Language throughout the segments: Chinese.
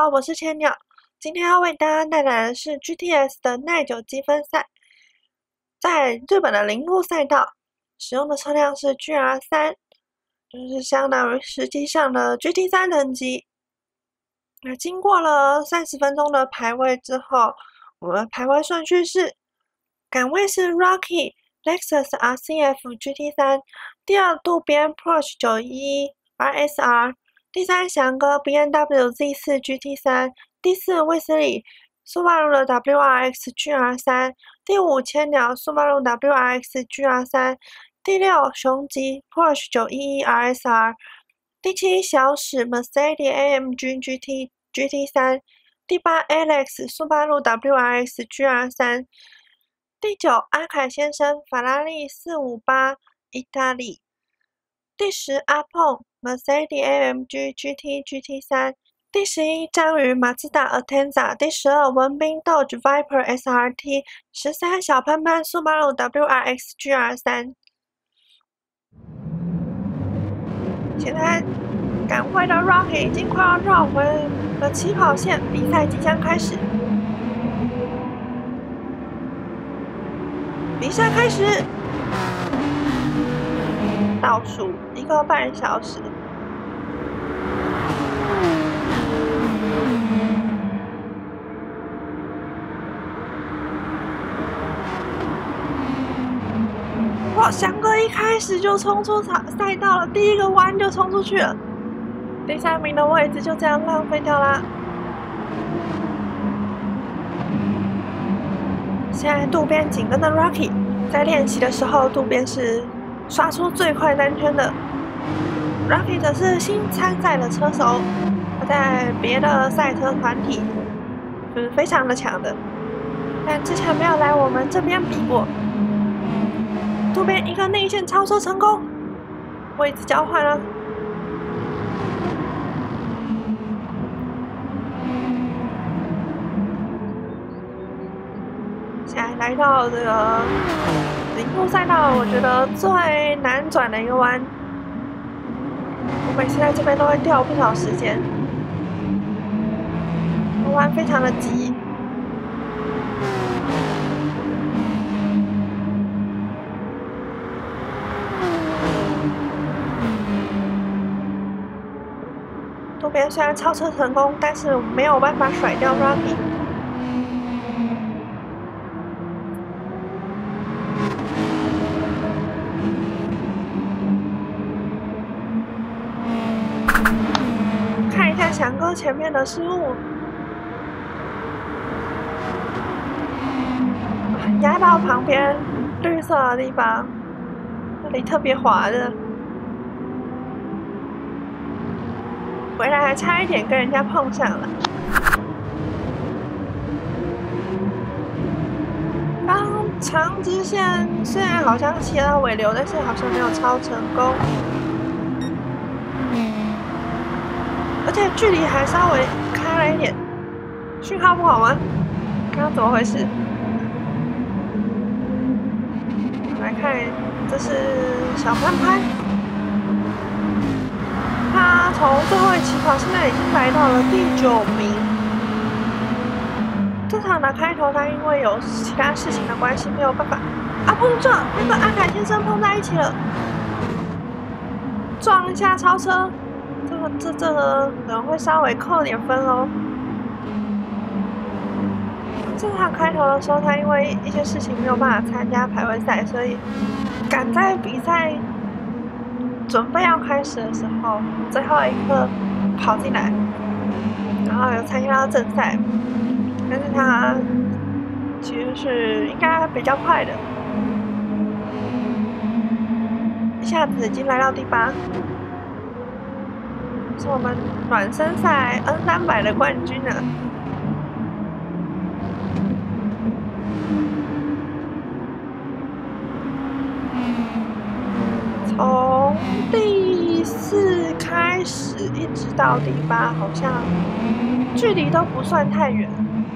好，我是千鸟，今天要为大家带来的是 GTS 的耐久积分赛。在日本的铃鹿赛道，使用的车辆是 GR3，就是相当于实际上的 GT3 等级。那经过了30分钟的排位之后，我们排位顺序是：杆位是 Rocky Lexus RCF GT3， 第二渡边 Porsche 911 RSR。第三，翔哥 B&W Z4 GT3， 第四，卫斯理苏巴鲁的 WRX GR3， 第五，千鸟苏巴鲁 WRX GR3， 第六，雄吉 Porsche 911 RSR， 第七，小史 Mercedes AMG GT3， 第八 Alex 苏巴鲁 WRX GR3， 第九，阿凯先生法拉利458意大利，第十，阿碰 Mercedes AMG GT3， 第11，章鱼马自达 Atenza， 第12，文彬 Dodge Viper SRT， 13，小潘潘苏巴鲁 WRX GR3。现在赶快的 Rocky 已经快要绕回了起跑线，比赛即将开始。比赛开始，倒数1个半小时。哇，翔哥一开始就冲出赛道了，第一个弯就冲出去了，第3名的位置就这样浪费掉啦。现在渡边紧跟着 Rocky， 在练习的时候，渡边是刷出最快单圈的 ，Rocky 则是新参赛的车手，他在别的赛车团体就是非常的强的，但之前没有来我们这边比过。渡边一个内线超车成功，位置交换了。现在来到这个铃鹿赛道，我觉得最难转的一个弯，我每次在这边都会掉不少时间，弯非常的急。渡边虽然超车成功，但是没有办法甩掉 Rocky。看一下翔哥前面的失误，压到旁边绿色的地方，那里特别滑的。回来还差一点跟人家碰上了。刚长直线虽然好像切到尾流，但是好像没有超成功，而且距离还稍微开了一点。讯号不好吗？刚刚怎么回事？来看，这是小潘潘。他从最后一起跑，现在已经来到了第9名。这场的开头，他因为有其他事情的关系，没有办法。碰撞，那个阿凯先生碰在一起了，撞一下超车，这可能会稍微扣点分喽。这场开头的时候，他因为一些事情没有办法参加排位赛，所以赶在比赛准备要开始的时候，最后一刻跑进来，然后有参加到正赛，但是他其实是应该比较快的，一下子已经来到第8，是我们暖身赛 N300的冠军了。从第4开始一直到第8，好像距离都不算太远。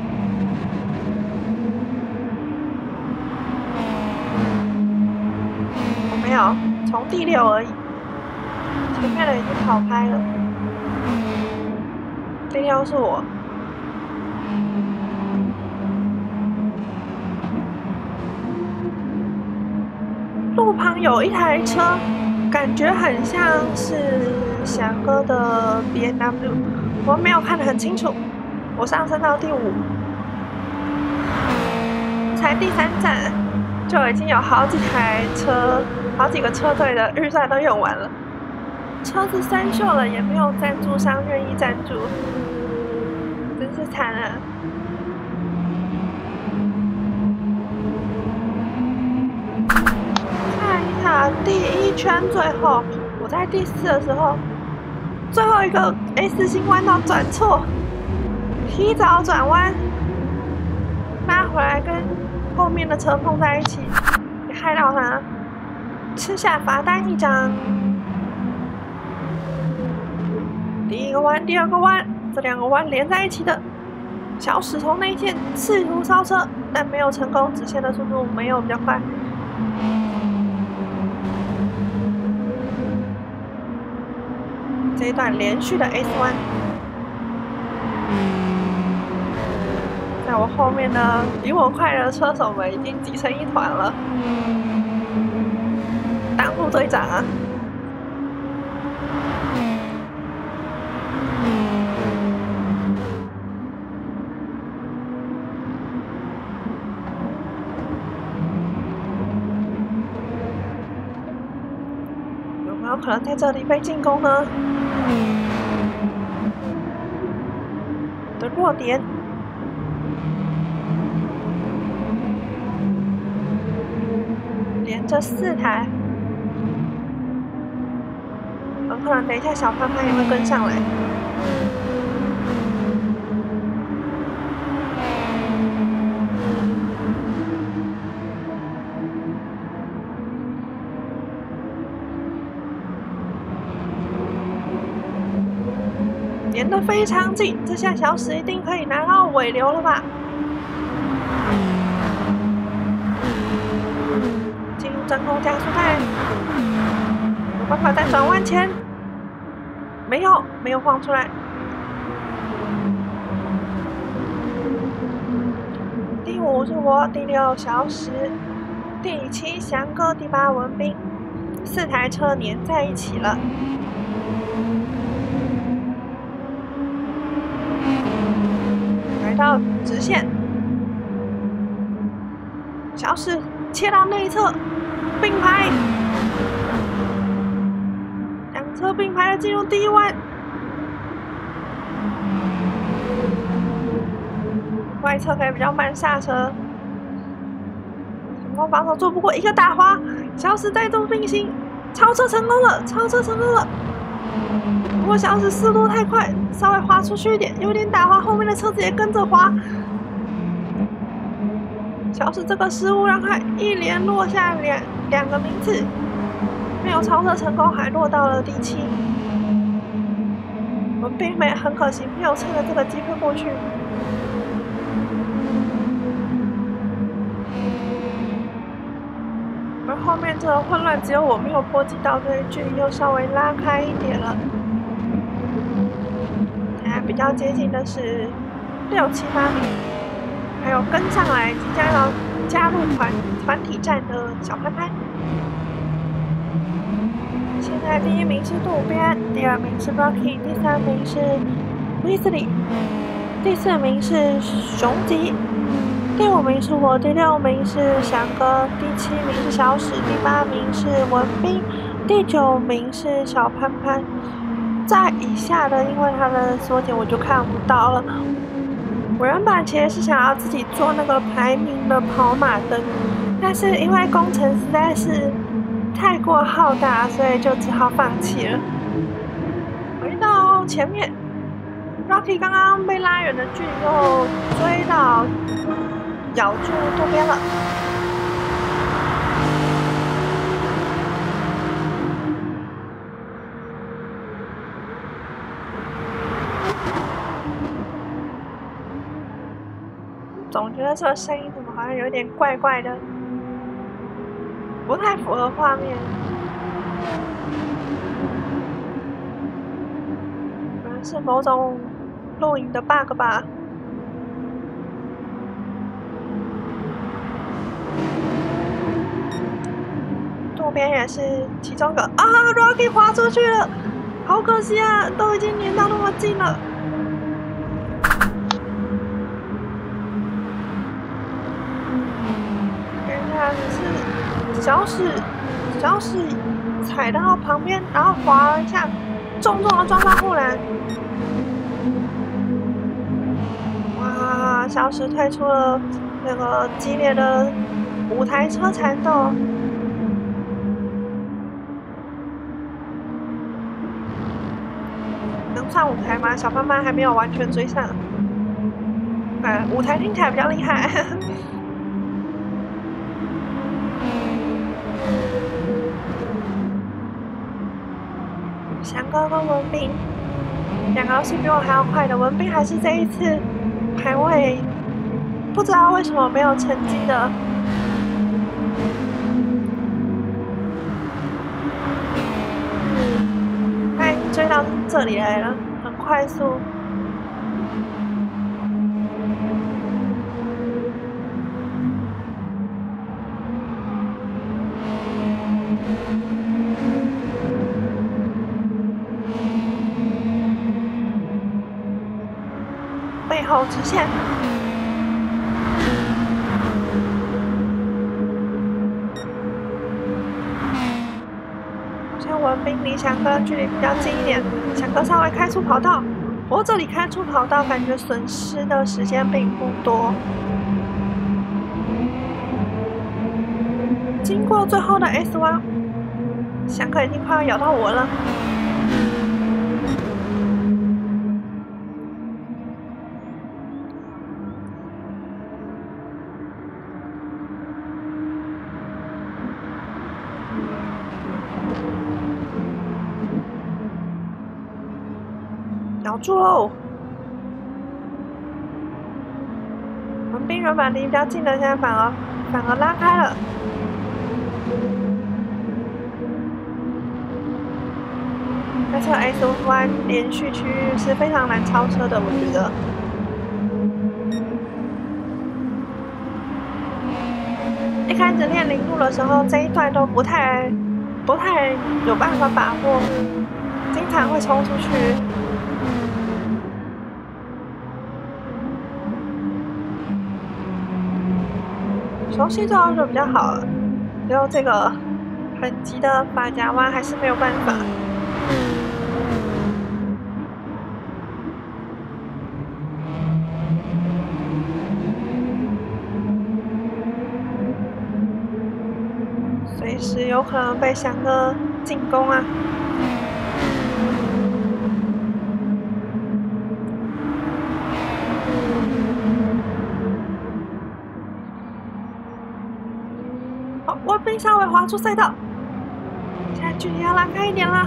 我没有，从第6而已，前面的已经跑开了。第6是我。 路旁有一台车，感觉很像是翔哥的 BMW， 我没有看得很清楚。我上升到第5，才第3站，就已经有好几台车、好几个车队的预算都用完了。车子生锈了，也没有赞助商愿意赞助，真是惨了。看一下第1圈最后，我在第4的时候，最后一个 S 型弯道转错，提早转弯，拉回来跟后面的车碰在一起，也害到他吃下罚单1张。第1个弯、第2个弯，这2个弯连在一起的。小史从那一线试图超车，但没有成功，直线的速度没有比较快。这一段连续的 S 弯，在我后面呢，比我快的车手们已经挤成一团了。当副队长啊！有没有可能在这里被进攻呢？的弱点。连着4台，很可能等一下小潘潘也会跟上来。连得非常近，这下小史一定可以拿到尾流了吧？进入真空加速带，有办法在转弯前，没有晃出来。第5是我，第6小史，第7翔哥，第8文彬，4台车粘在一起了。来到直线，小史切到内侧，并排，2车并排的进入第1弯，外侧可以比较慢刹车，成功防守做不过一个打滑，小史再度并行，超车成功了，超车成功了。不过小史速度太快，稍微滑出去一点，有点打滑，后面的车子也跟着滑。小史这个失误让他一连落下两个名次，没有超车成功，还落到了第7。我并没很可惜，没有趁着这个机会过去。而后面这个混乱，只有我没有波及到，所以距离又稍微拉开一点了。现在比较接近的是6、7、8名，还有跟上来即将要加入团体战的小潘潘。现在第1名是渡边，第2名是 Rocky， 第3名是 Weasley， 第4名是雄吉。第5名是我，第6名是翔哥，第7名是小史，第8名是文彬，第9名是小潘潘。在以下的，因为它的缩减我就看不到了。我原本其实是想要自己做那个排名的跑马灯，但是因为工程实在是太过浩大，所以就只好放弃了。回到前面 ，Rocky 刚刚被拉远的距离又追到。咬住渡边了，总觉得这个声音怎么好像有点怪怪的，不太符合画面。可能是某种录影的 bug 吧。 木边也是其中一个啊 ，Rocky 滑出去了，好可惜啊，都已经粘到那么近了。等一下，是小史踩到旁边，然后滑了一下，重重的撞到护栏。哇，小史退出了那个激烈的舞台车缠斗。能上舞台吗？小胖胖还没有完全追上。舞台听起来比较厉害。翔哥跟文彬两个都是比我还要快的，文彬还是这一次排位不知道为什么没有成绩的。他已经追到这里来了，很快速。背后直线，好像文彬离翔哥距离比较近一点，翔哥稍微开出跑道，不过这里开出跑道感觉损失的时间并不多。经过最后的 S 弯，翔哥已经快要咬到我了。咬住喽！文彬原本离比较近的，现在反而拉开了。但是 S 弯连续区域是非常难超车的，我觉得。一开始练零路的时候，这一段都不太有办法把握，经常会冲出去。熟悉之后就比较好了，只有这个很急的发夹弯还是没有办法。随时有可能被翔哥进攻啊！文彬稍微滑出赛道，现在距离要拉开一点啦。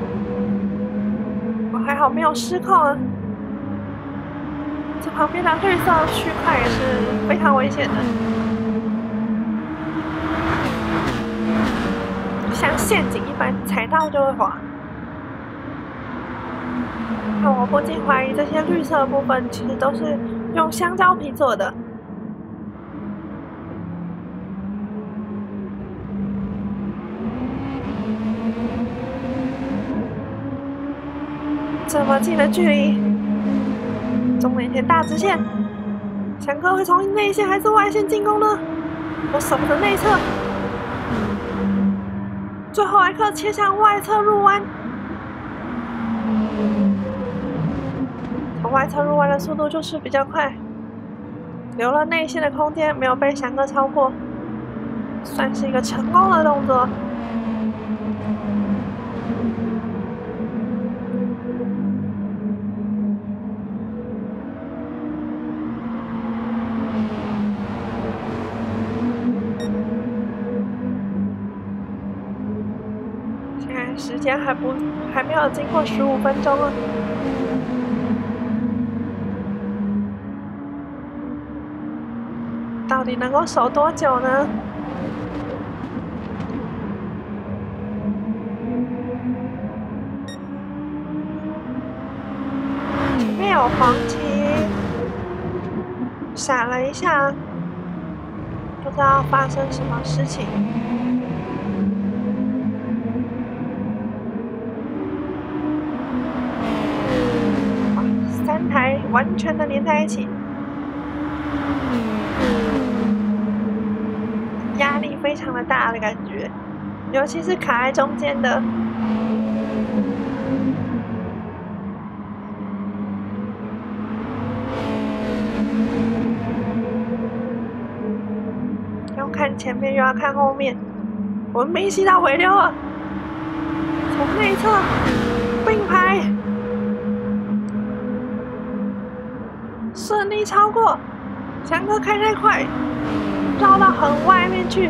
我还好没有失控啊。这旁边的绿色区块也是非常危险的，像陷阱一般，踩到就会滑。但我不禁怀疑这些绿色的部分其实都是用香蕉皮做的。这么近的距离，终点线大直线，翔哥会从内线还是外线进攻呢？我守着内侧，最后一刻切向外侧入弯，从外侧入弯的速度就是比较快，留了内线的空间，没有被翔哥超过，算是一个成功的动作。时间还没有经过15分钟啊！到底能够守多久呢？前面有黄旗，闪了一下，不知道发生什么事情。 完全的粘在一起，压力非常的大的感觉，尤其是卡在中间的。要看前面又要看后面，文明吸到尾流了，从内侧并排。顺利超过，翔哥开太快，绕到很外面去，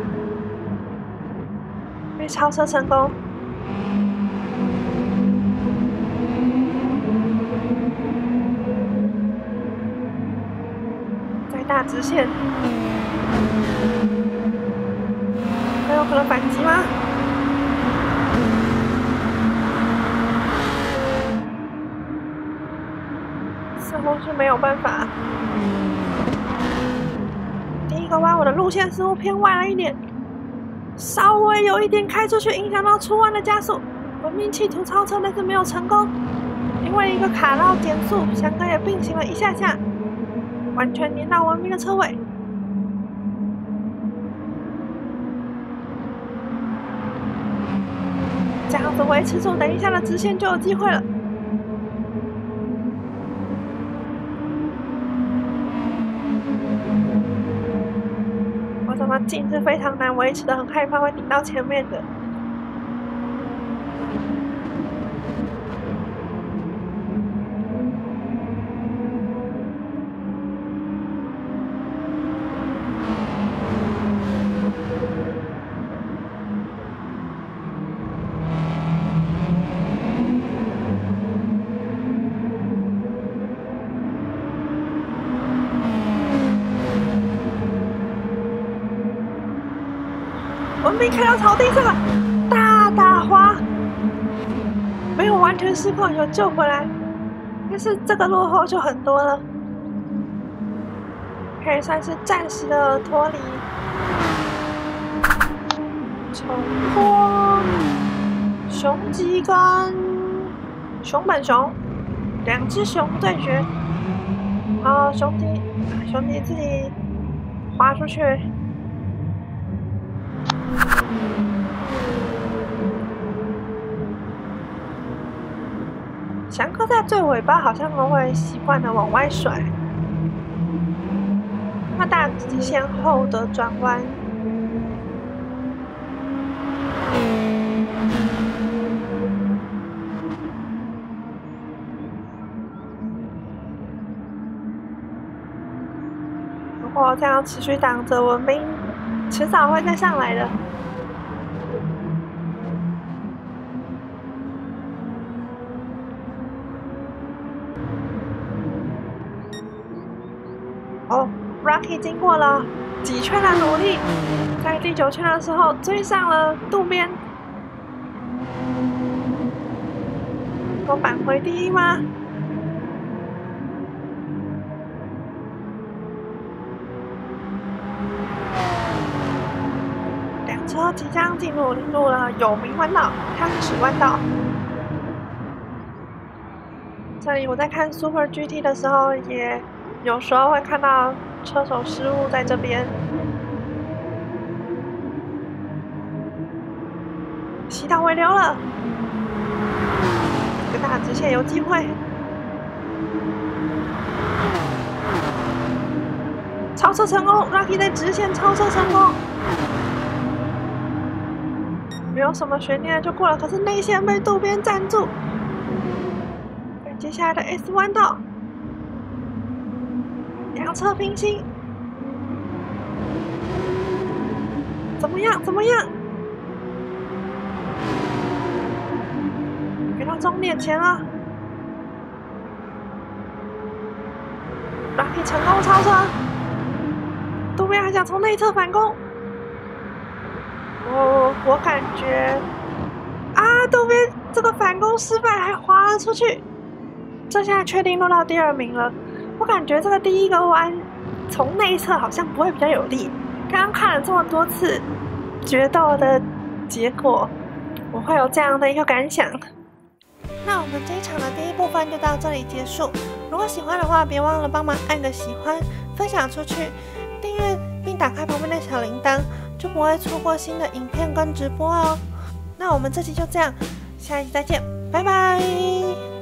被超车成功。在大直线，还有可能反击吗？似乎是没有办法。第一个弯我的路线似乎偏外了一点，稍微有一点开出去，影响到出弯的加速。文明企图超车，但是没有成功，因为一个卡到减速，翔哥也并行了一下下，完全粘到文明的车尾。这样子维持住，等一下的直线就有机会了。我怎么劲是非常难维持的，很害怕会顶到前面的。文明开到草地上，大滑，没有完全失控，有救回来，但是这个落后就很多了，可以算是暂时的脱离。重播，雄鸡跟熊本熊两只熊对决，然后雄鸡自己滑出去。翔哥在最尾巴好像都会习惯的往外甩，那大直线后的转弯，如果这样持续挡着文明，迟早会再上来的。哦 ，Rocky 经过了几圈的努力，在第9圈的时候追上了渡边，能够扳回第一吗？两车即将进入了有名弯道汤匙弯道。这里我在看 Super GT 的时候也。有时候会看到车手失误在这边，吸到尾流了，这个大直线有机会，超车成功 ，Rocky 在直线超车成功，没有什么悬念就过了，可是内线被渡边占住，接下来的 S 弯道。两车平行，怎么样？给到终点前了 ，Rocky 成功超车，渡边还想从内侧反攻，我感觉啊，渡边这个反攻失败，还滑了出去，这下确定落到第2名了。我感觉这个第一个弯从内侧好像不会比较有力。刚刚看了这么多次决斗的结果，我会有这样的一个感想。那我们这一场的第一部分就到这里结束。 如果喜欢的话，别忘了帮忙按个喜欢，分享出去，订阅并打开旁边的小铃铛，就不会错过新的影片跟直播哦。那我们这期就这样，下一期再见，拜拜。